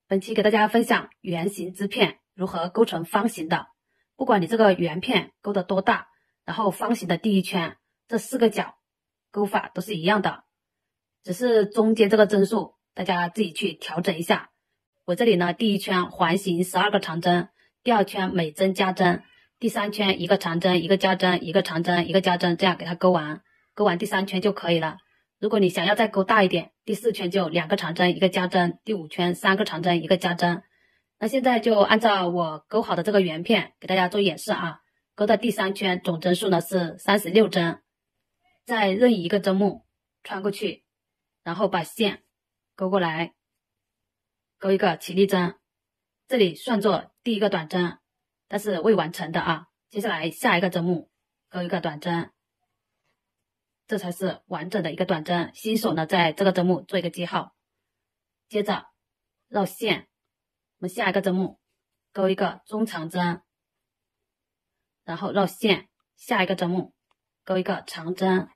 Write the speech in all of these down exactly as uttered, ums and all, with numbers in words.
本期给大家分享圆形织片如何勾成方形的。不管你这个圆片勾得多大，然后方形的第一圈这四个角勾法都是一样的，只是中间这个针数大家自己去调整一下。我这里呢，第一圈环形十二个长针，第二圈每针加针，第三圈一个长针一个加针，一个长针一个加针，这样给它勾完，勾完第三圈就可以了。如果你想要再勾大一点，第四圈就两个长针一个加针，第五圈三个长针一个加针。那现在就按照我勾好的这个圆片给大家做演示啊。勾到第三圈总针数呢是三十六针，在任意一个针目穿过去，然后把线勾过来，勾一个起立针，这里算作第一个短针，但是未完成的啊。接下来下一个针目勾一个短针，这才是完整的一个短针。新手呢，在这个针目做一个记号，接着绕线，我们下一个针目勾一个中长针，然后绕线，下一个针目勾一个长针，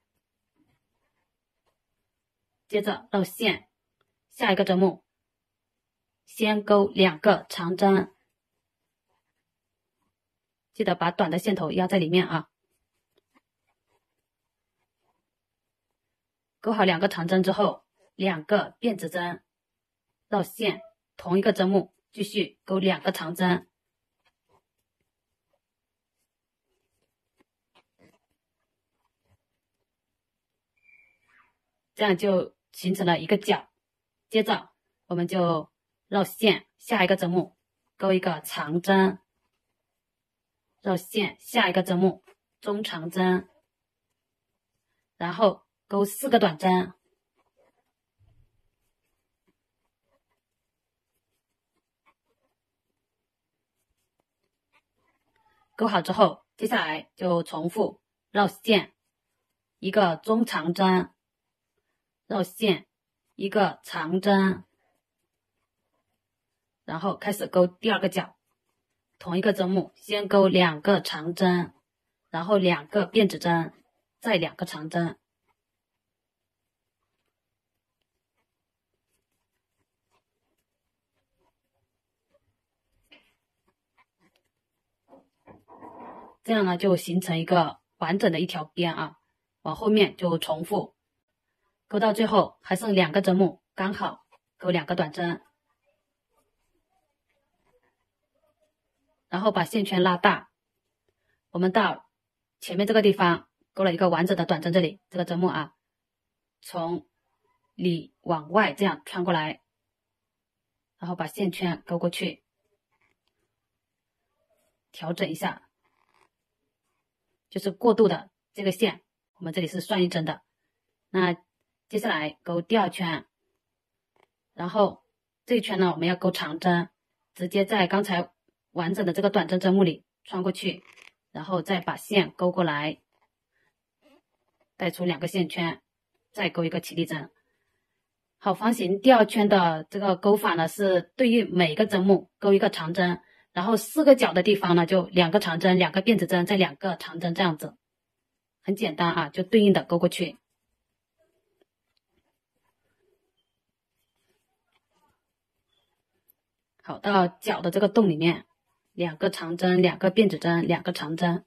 接着绕线，下一个针目先勾两个长针，记得把短的线头压在里面啊。勾好两个长针之后，两个辫子针，绕线，同一个针目继续勾两个长针，这样就形成了一个角。接着我们就绕线，下一个针目勾一个长针，绕线，下一个针目中长针，然后勾四个短针，勾好之后，接下来就重复绕线，一个中长针，绕线，一个长针，然后开始勾第二个角，同一个针目先勾两个长针，然后两个辫子针，再两个长针。这样呢，就形成一个完整的一条边啊。往后面就重复，勾到最后还剩两个针目，刚好勾两个短针，然后把线圈拉大。我们到前面这个地方勾了一个完整的短针，这里这个针目啊，从里往外这样穿过来，然后把线圈勾过去，调整一下。就是过渡的这个线，我们这里是算一针的。那接下来勾第二圈，然后这一圈呢，我们要勾长针，直接在刚才完整的这个短针针目里穿过去，然后再把线勾过来，带出两个线圈，再勾一个起立针。好，方形第二圈的这个勾法呢，是对应每个针目勾一个长针。然后四个角的地方呢，就两个长针，两个辫子针，再两个长针，这样子很简单啊，就对应的勾过去。好，到角的这个洞里面，两个长针，两个辫子针，两个长针。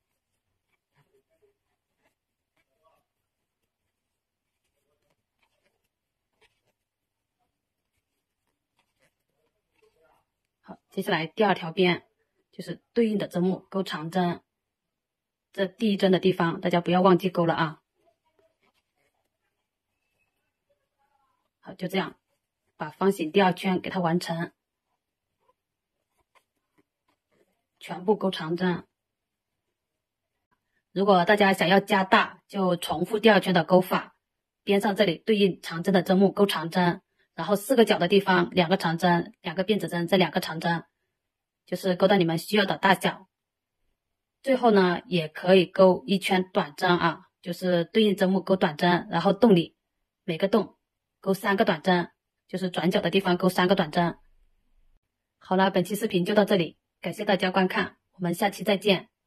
好，接下来第二条边就是对应的针目勾长针，这第一针的地方大家不要忘记勾了啊。好，就这样把方形第二圈给它完成，全部勾长针。如果大家想要加大，就重复第二圈的勾法，边上这里对应长针的针目勾长针，然后四个角的地方两个长针，两个辫子针，这两个长针，就是勾到你们需要的大小。最后呢，也可以勾一圈短针啊，就是对应针目勾短针，然后洞里每个洞勾三个短针，就是转角的地方勾三个短针。好了，本期视频就到这里，感谢大家观看，我们下期再见。